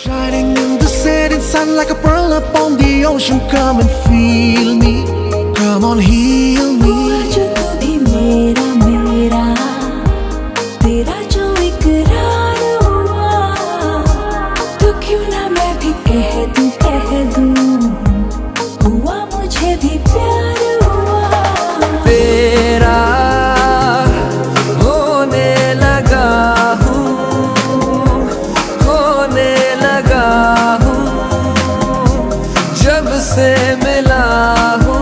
Shining in the setting sun like a pearl upon the ocean. Come and feel me, come on heal me. जो तू भी मेरा मेरा, तेरा जो इकरार हुआ, तो क्यों ना मैं भी कह दूं, हुआ मुझे भी प्यार हुआ। तेरा होने लगा हूँ, होने लगा हूँ, जब से मिला हूँ।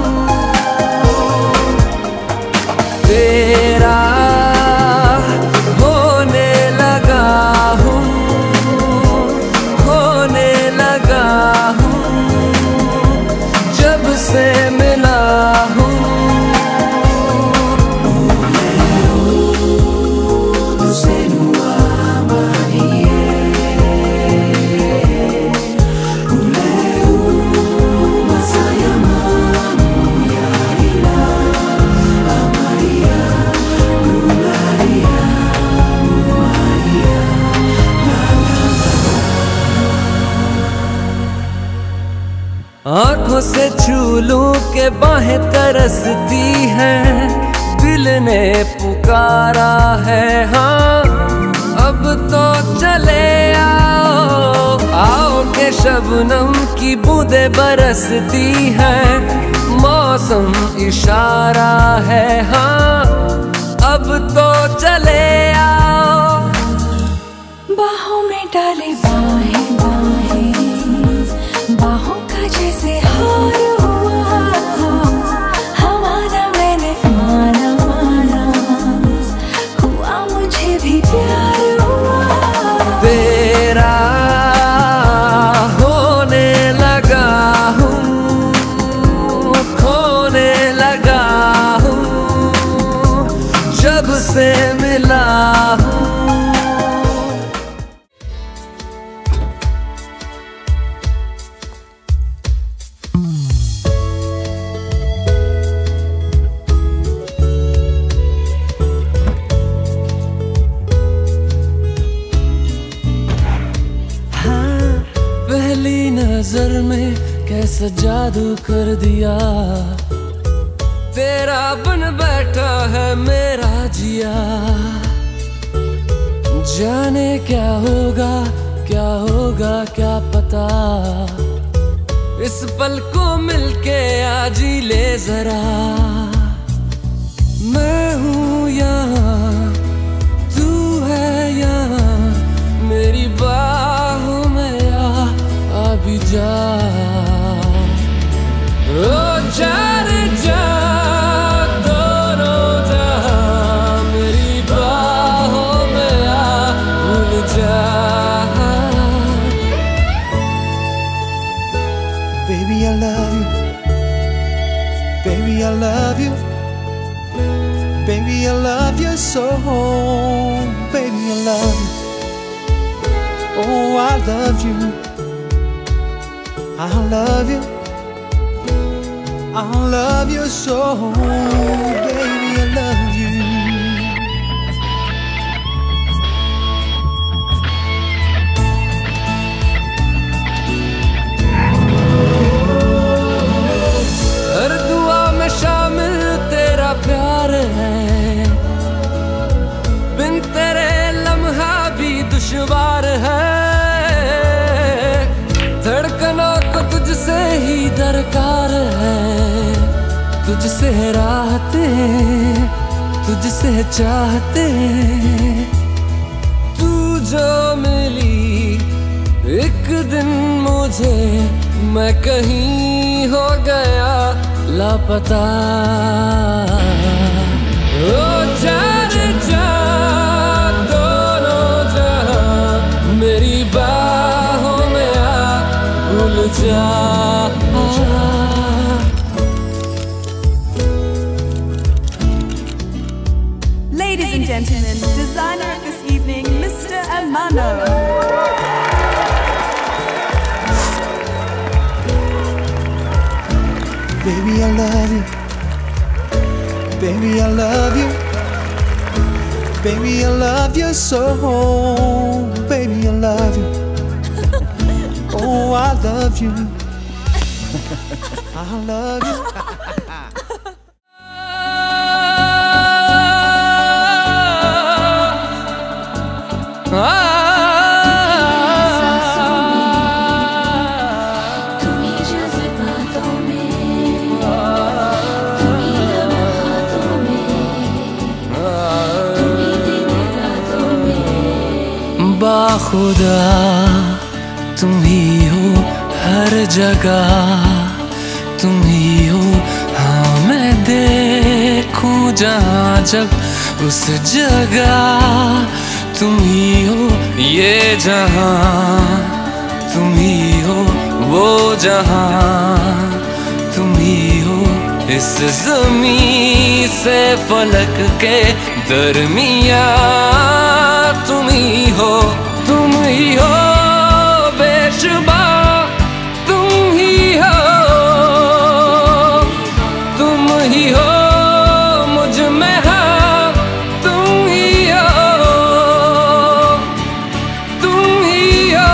तेरा होने लगा हूँ, होने लगा हूँ, जब से मिला हूँ। आँखों से छू लूं के बाहें तरसती हैं, दिल ने पुकारा है हाँ। अब तो चले आओ, आओ के शबनम की बूंदें बरसती हैं, मौसम इशारा है हाँ। अब तो चले आओ, बाहों में डाले बाहें बाहें, बाहों का जैसे हार हुआ, हमारा मैंने माना माना, हुआ मुझे भी प्यार हुआ। तेरा होने लगा हूँ, खोने लगा हूँ, जब से मिला हूँ। पहली नजर में कैसा जादू कर दिया, तेरा बन बैठा है मेरा जिया। जाने क्या होगा क्या पता, इस पल को मिलके आज ही ले जरा। मैं हूँ यहाँ, तू है यहाँ, मेरी बाहों में आ भी जा। ओ जा रे जा, दोनों जहां मेरी बाहों में आ भूल जा। Baby I love you, baby I love you, baby I love you so, baby I love you. Oh I love you, I love you, I love you so, baby I love you. हर दुआ में शामिल तेरा प्यार है, बिन तेरे लम्हा भी दुश्वार है। धड़कनों को तुझसे ही दरकार है, तुझसे राहते, तुझसे चाहते। तू जो मिली एक दिन मुझे, मैं कहीं हो गया लापता। ओ जा रे जा, दोनों जहां मेरी बाहों में आ भूल जा। Ladies and gentlemen, designer of this evening, Mr. Amano. Baby I love you, baby I love you, baby I love you so, baby I love you. love you. I love you. बाखुदा तुम ही हो हर जगह, तुम ही हो हाँ मैं देखूं जहाँ जब उस जगह, तुम ही हो ये जहाँ, तुम ही हो वो जहाँ, तुम ही हो इस ज़मीं से फलक के दरमियाँ, तुम ही हो बेशुबा, तुम ही हो मुझ में हाँ, तुम ही हो, तुम ही हो।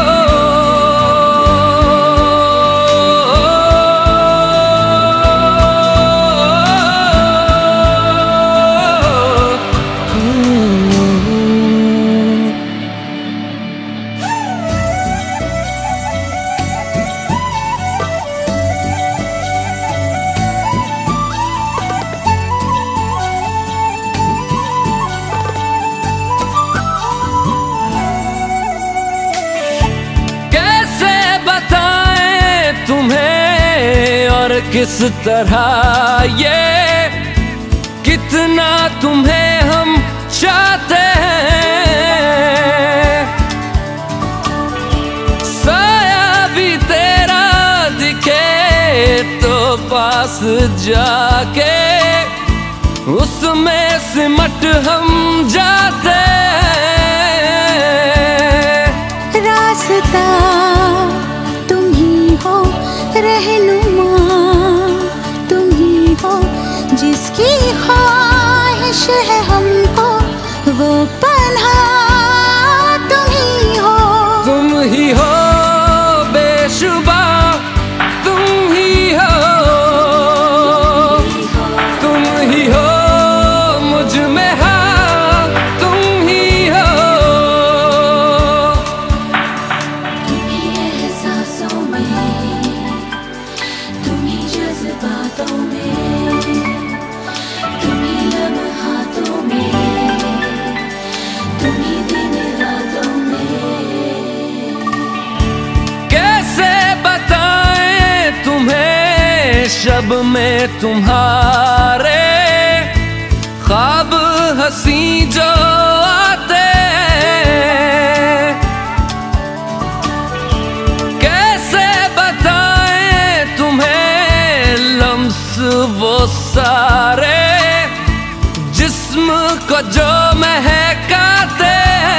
किस तरह ये कितना तुम्हें हम चाहते हैं, साया भी तेरा दिखे तो पास जाके उसमें सिमट हम जाते हैं। रास्ता तुम ही हो, रहनुमा जिसकी ख्वाहिश है हमको वो पन्हा, तुम ही हो बेशुबा, तुम ही हो मुझ में हाँ, तुम ही हो, तुम ही एहसासों में, तुम ही जज्बातों में, शब में तुम्हारे ख्वाब हंसी जो आते, कैसे बताएं तुम्हें लम्स वो सारे जिस्म को जो महकाते,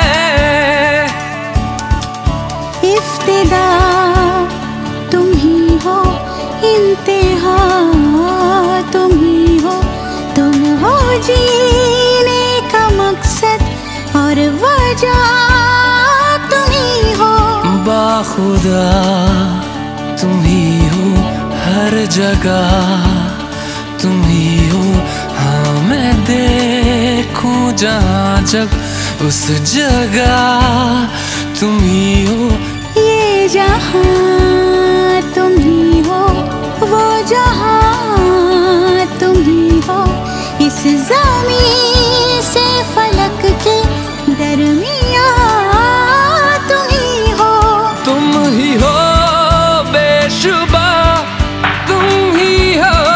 इफ्तिदा तुम ही हो, इंतहा तुम ही हो, तुम हो जीने का मकसद और वजह, तुम ही हो बाखुदा, तुम ही हो हर जगह, तुम ही हो हाँ मैं देखूं जहाँ जब उस जगह, तुम ही हो ये जहाँ, तुम ही हो वो जहाँ, तुम ही हो इस ज़मीं से फलक के दरमियाँ, तुम ही हो बेशुबा, तुम ही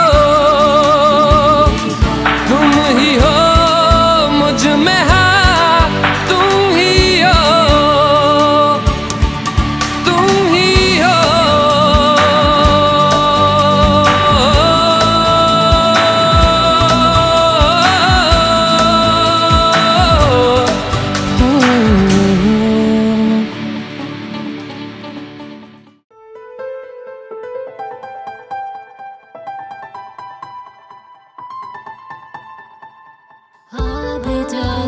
हो मुझ में हाँ, तुम ही हो, तुम ही हो।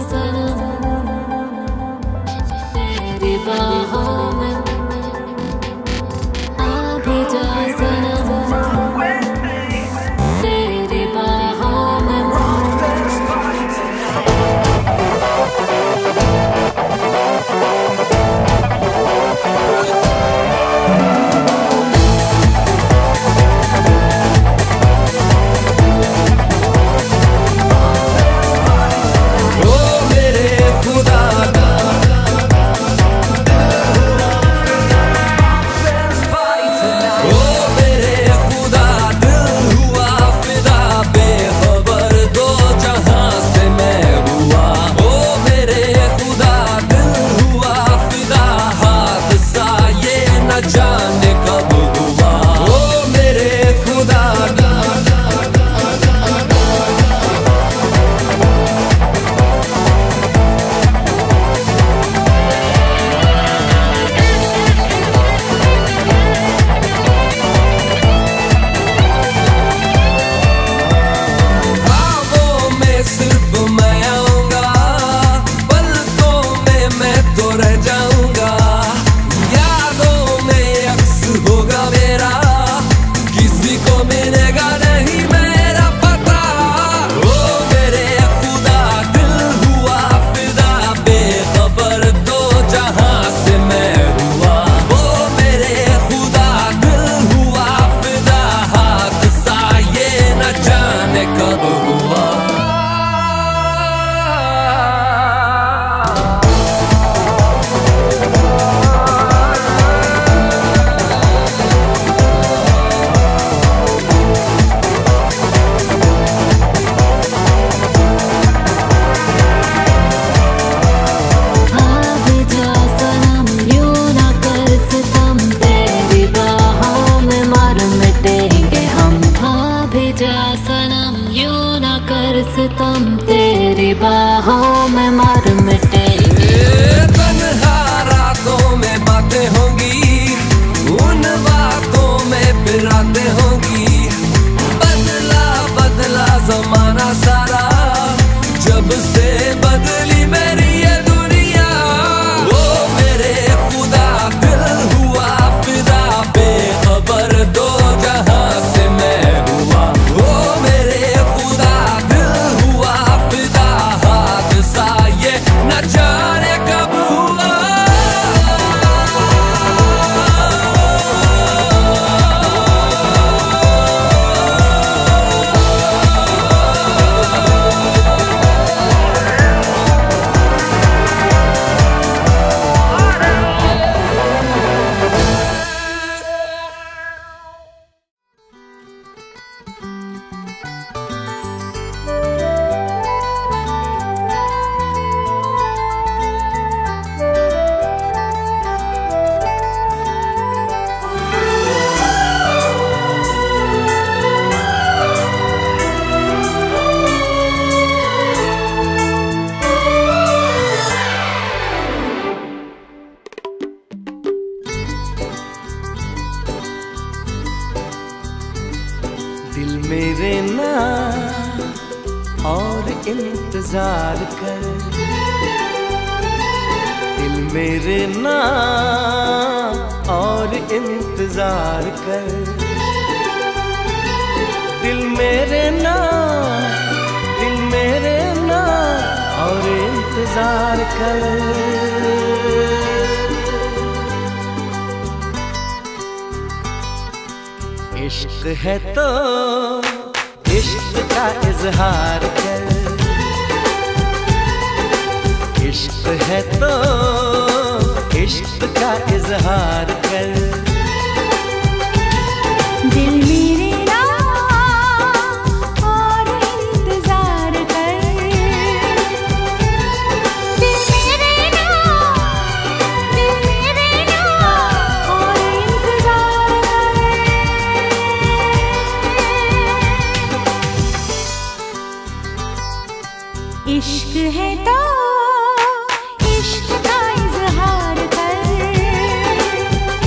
तेरी बाहों में न जाने कब हुआ। ओ मेरे खुदा तेरी बाहों में मर मिटेंगे। तन्हा रातों में बातें होंगी, उन बातों में फिर रातें होंगी। बदला बदला जमाना सारा, जब से बदली मेरी ये दुनिया। ओ मेरे खुदा दिल हुआ फिदा, बेखबर दो जहां से मैं हुआ। ओ मेरे खुदा न जाने कब हुआ। दिल मेरे ना और इंतजार कर, दिल मेरे ना और इंतजार कर, दिल मेरे ना और इंतजार कर। इश्क है तो इश्क का इजहार कर, इश्क है तो इश्क का इजहार कर। दिल मेरे ना और इंतजार कर, दिल मेरे ना और इंतजार कर। इश्क है तो इश्क का इजहार कर,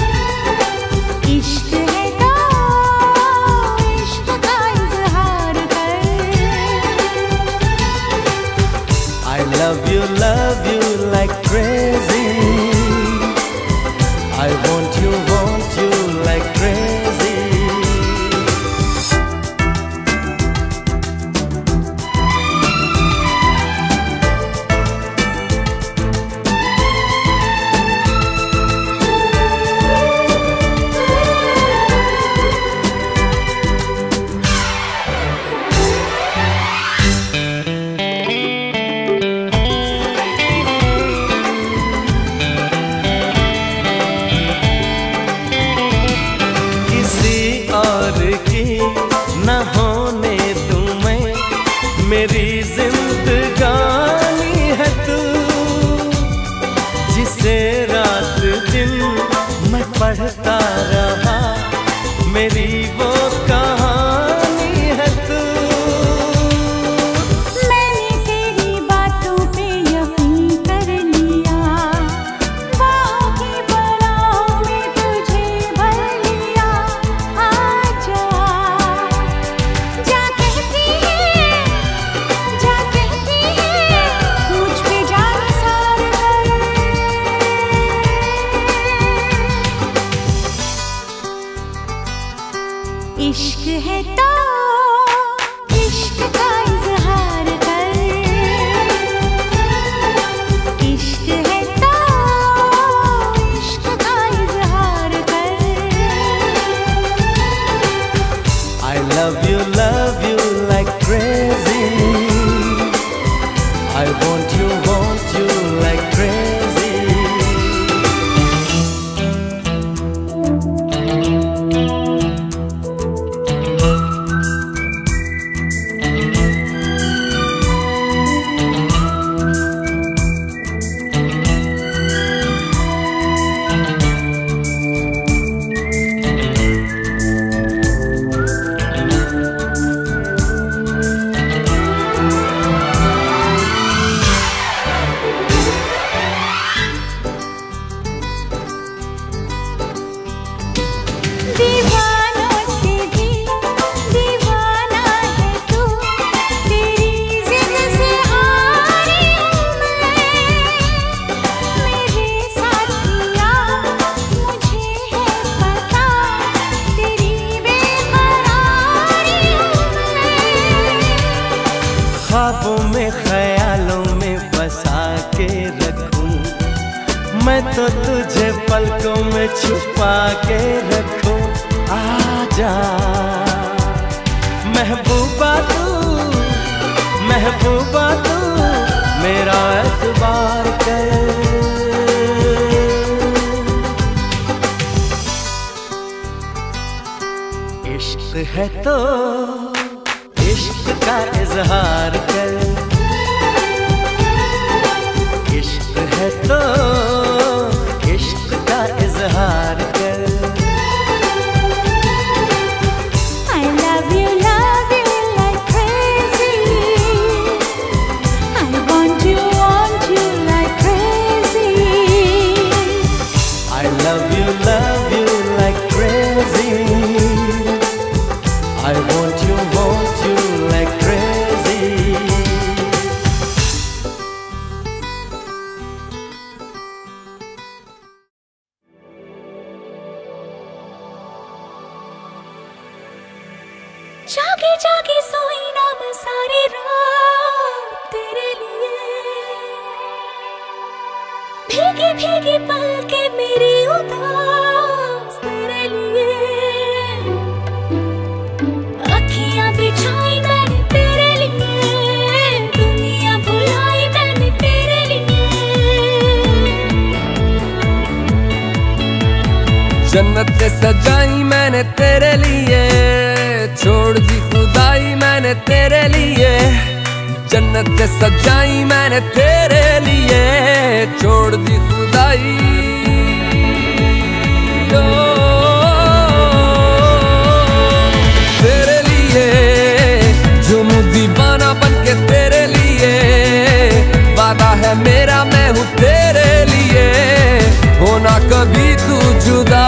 भटकता रहा, मेरी वो कहानी है तू। मैंने तेरी बातों पे यकीन कर लिया, बाहों की बराहों में तुझे भर लिया। आजा जा कहती है, जा कहती है, मुझ पे जान सार कर। इश्क है तो इश्क का इजहार कर, इश्क है तो इश्क का इजहार कर। I love you like crazy. I want you like crazy. दीवानों से भी दीवाना है तू, तेरी जिद से हारी हूँ मैं। मेरे साथिया मुझे है पता, तेरी बेकरारी हूँ मैं। ख्वाबों में ख्यालों में बसा के रखूं, मैं तो तुझे पलकों में छुपा के रखूं। आजा महबूबा तू मेरा एतबार कर। इश्क है तो इश्क का इजहार कर, इश्क है तो इश्क का इजहार कर। I love you like crazy. I want you like crazy. I love you like crazy. I want you like crazy. जागे जागे सोई ना मैं सारी रात तेरे लिए, भीगी भीगी पलके मेरी उदास तेरे लिए। अखियां बिछाई मैंने तेरे लिए, दुनिया भुलाई मैंने तेरे लिए। जन्नत सजाई मैंने तेरे लिए, छोड़ दी खुदाई मैंने तेरे लिए। जन्नत सजाई मैंने तेरे लिए, छोड़ दी खुदाई। ओ, तेरे लिए जुनून दीवाना बनके तेरे लिए, वादा है मेरा मैं हूँ तेरे लिए, होना कभी तू जुदा।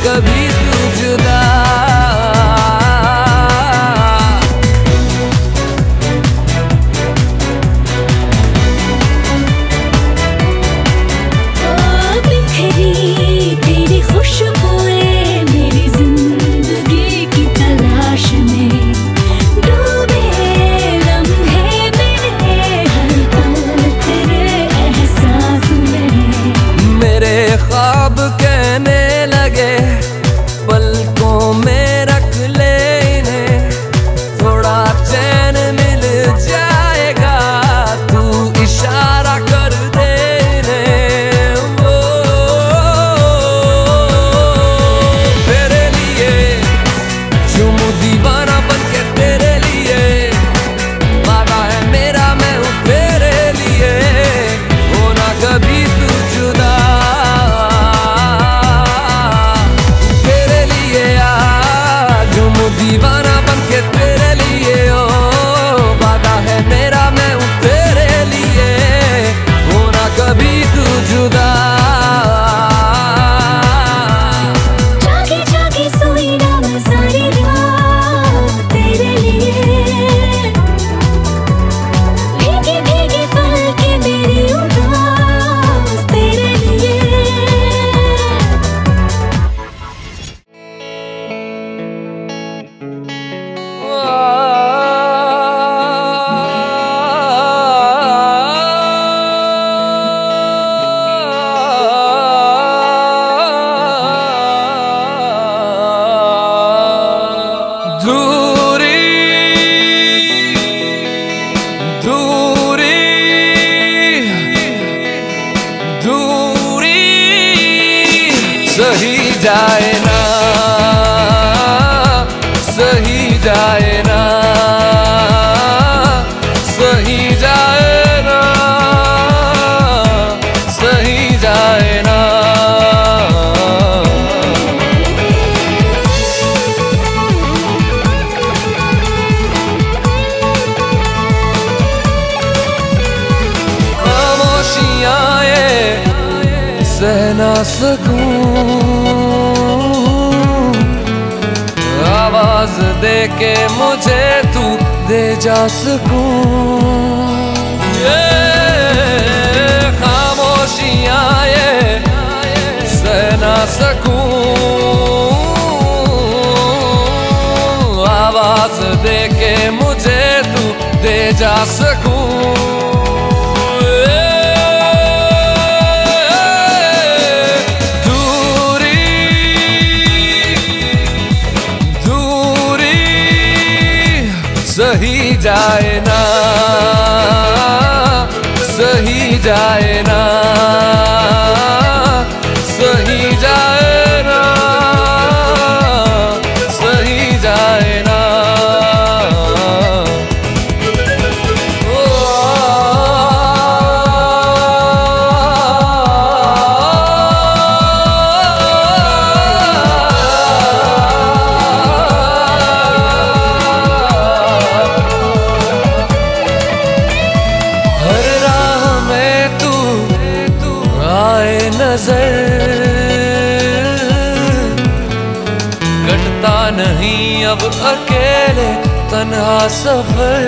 कभी तू जुदा। तेरी खुशबुएं मेरी जिंदगी की तलाश में, डूबे लम्हे मेरे हर पल तेरे एहसास में। मेरे ख्वाब कहने लगे पलकों में रख ले इन्हें, थोड़ा चैन मिल जाएगा तू इशारा कर दे इन्हें। वो तेरे लिए झूमूं दीवाना बनके तेरे लिए, वादा है मेरा मैं हूँ तेरे लिए, होना कभी तू जुदा। दीवाना बनके तेरे लिए, ओ वादा है मेरा मैं हूँ तेरे लिए, होना कभी तू जुदा। जागे जागे सोई ना मैं सारी रात तेरे लिए, भीगे भीगे पल के मेरी उदास तेरे लिए। दूरी दूरी दूरी सही जाए ना, सही जाए ना, सही जाए ना, सही जाए ना। सह ना सकूं आवाज दे के मुझे तू दे जा सकूं, ये खामोशियां ये सह ना सकूं आवाज दे के मुझे तू दे जा सकूं। सही जाए ना, सही जाए ना, सही जाए ना, सही जाए ना। कटता नहीं अब अकेले तन्हा सफर,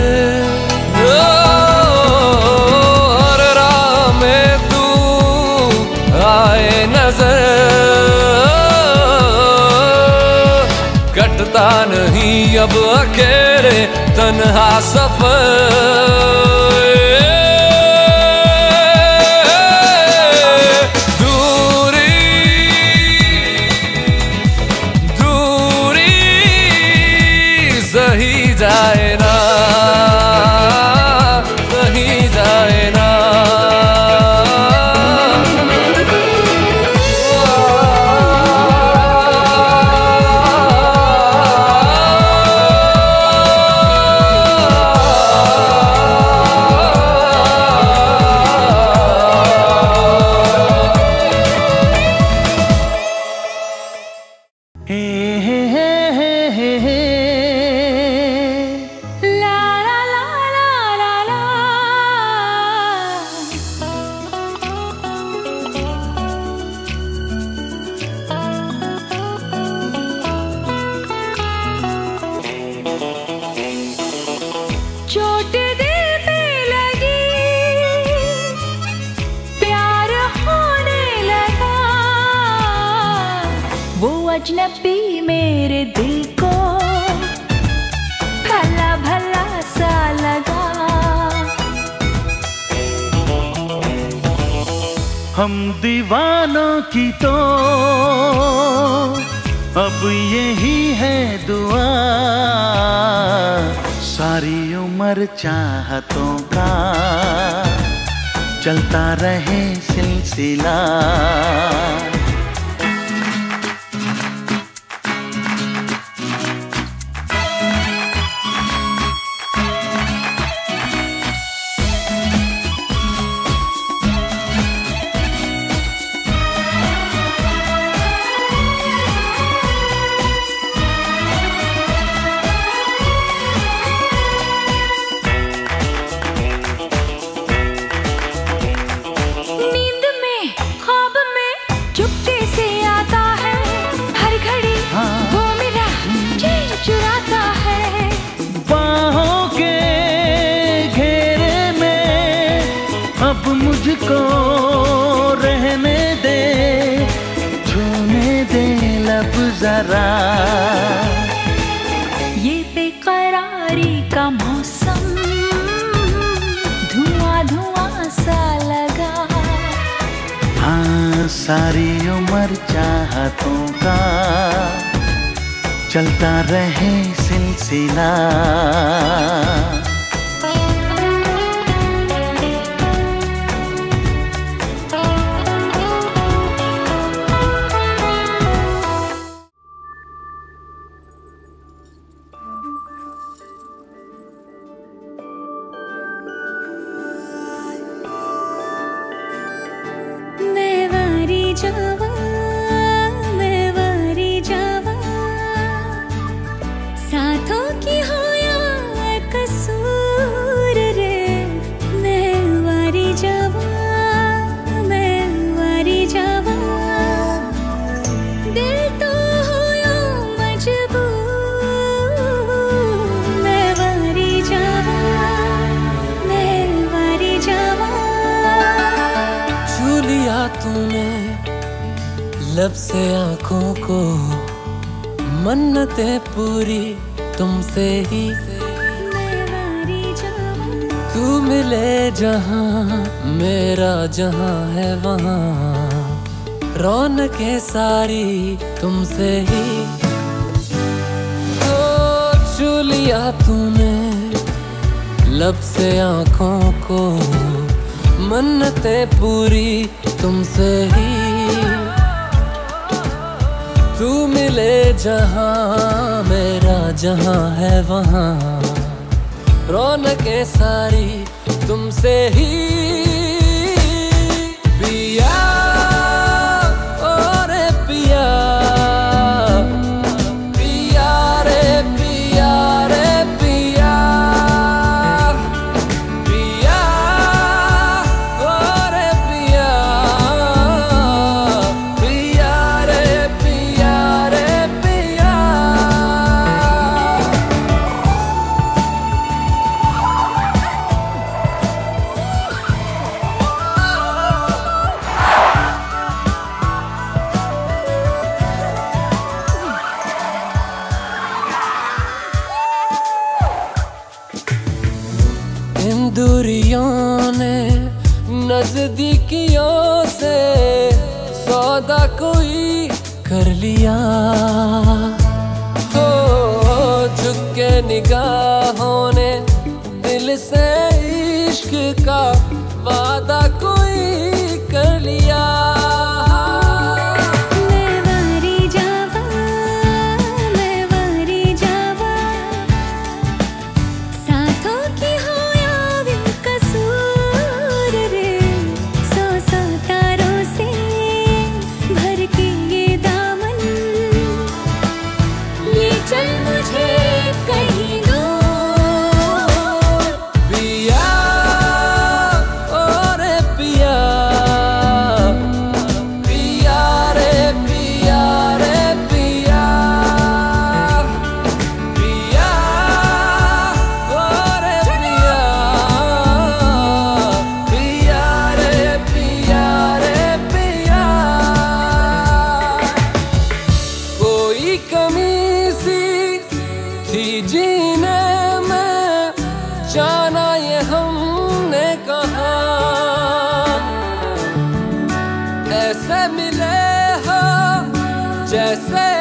हर राह में तू आए नजर, कटता नहीं अब अकेले तन्हा सफर। सही जाए ना, सही जाए ना। अजनबी मेरे दिल को भला भला सा लगा। हम दीवानों की तो अब यही है दुआ, सारी उम्र चाहतों का चलता रहे सिलसिला। मुझको रहने दे, छूने दे लब जरा। ये बेकरारी का मौसम धुआं धुआं सा लगा। हाँ, सारी उम्र चाहतों का चलता रहे सिलसिला। साथों की हो या कसूर रे, मैं वारी जावा, मैं वारी जावा। दिल तो हो या मजबूर, मैं वारी जावा, मैं वारी जावा। छू लिया तूने लब से आँखों को, मन्नतें पूरी तुमसे ही। मैं वारी जावा, तू मिले जहाँ मेरा जहाँ है वहाँ, रौनकें सारी तुमसे ही। तो छू लिया तूने लब से आँखों को, मन्नतें पूरी तुमसे ही। तू मिले जहाँ मेरा जहाँ है वहाँ, रौनकें सारी तुमसे ही। पिया ओ रे पिया, पिया रे पिया रे पिया, पिया ओ रे पिया, पिया रे पिया रे पिया। इन दूरियों ने नजदीकियों से सौदा कोई कर लिया। हो झुक के निगाहों ने दिल से इश्क का वादा कोई कर लिया। मैं वारी जावा, मैं वारी जावा। साथों की हो या भी कसूर रे, सौ सौ तारों से भर के ये दामन जीने में जाना ये हमने कहा, ऐसे मिले हो जैसे